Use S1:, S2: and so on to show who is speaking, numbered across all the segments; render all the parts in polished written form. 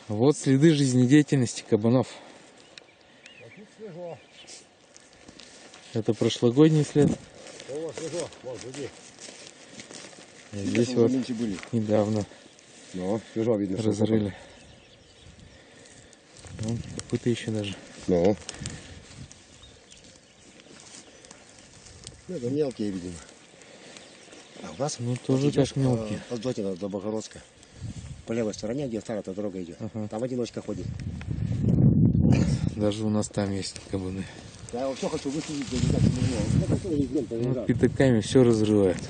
S1: Вот следы жизнедеятельности кабанов. Это прошлогодний след. Здесь вот недавно разрыли. Вон, копыта еще даже.
S2: Это мелкие, видимо. А у нас
S1: тоже как мелкие.
S2: Воздотина до Богородска. По левой стороне, где старая дорога идет. Там одиночка ходит.
S1: Даже у нас там есть кабаны.
S2: Да, я все хочу выследить.
S1: Пятаками все разрывает.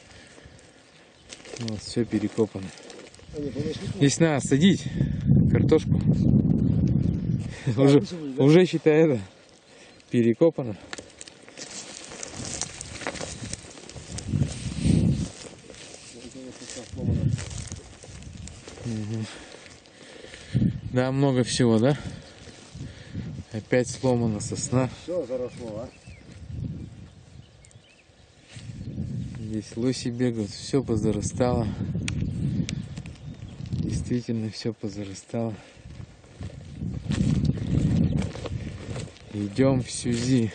S1: Вот, все перекопано. Здесь надо садить картошку. Уже считай, это перекопано. Да, много всего, да? Опять сломана сосна.
S2: Все заросло, а?
S1: Здесь лоси бегают, все позарастало. Действительно, все позарастало. Идем в Сюзи.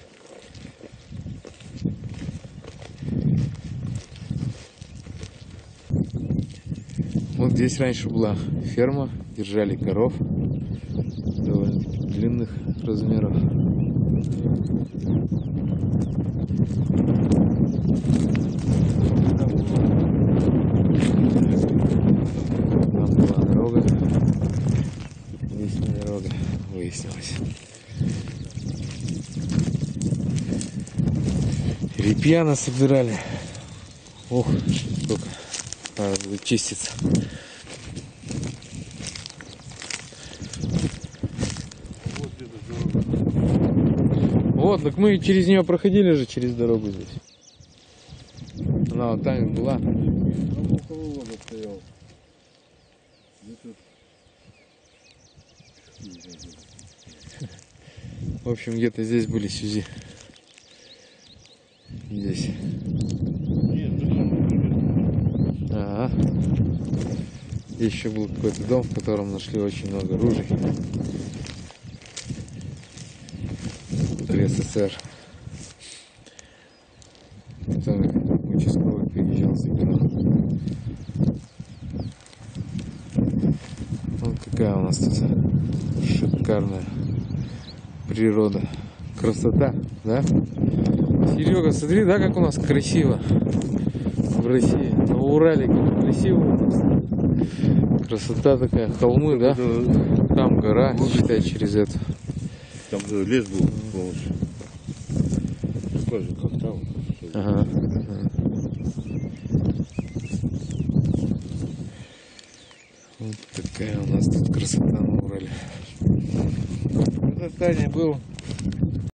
S1: Вот здесь раньше была ферма, держали коров довольно длинных размеров. Там была дорога, здесь не дорога, выяснилось. Репьяно собирали. Ох, сколько. Надо будет чиститься. Вот, так мы через нее проходили же, через дорогу здесь. Она вот там и была. В общем, где-то здесь были Сюзи. Здесь. Ага. Здесь еще был какой-то дом, в котором нашли очень много ружей. При СССР. Потом участковый переезжал, забирал. Вот какая у нас тут шикарная природа. Красота, да? Серега, смотри, да, как у нас красиво в России. На Урале как красиво у нас. Красота такая, холмы, да? Там гора, считай, через это.
S2: Там лес был полностью. Такой же, как там.
S1: Ага. Вот такая у нас тут красота на Урале. Это Таня был.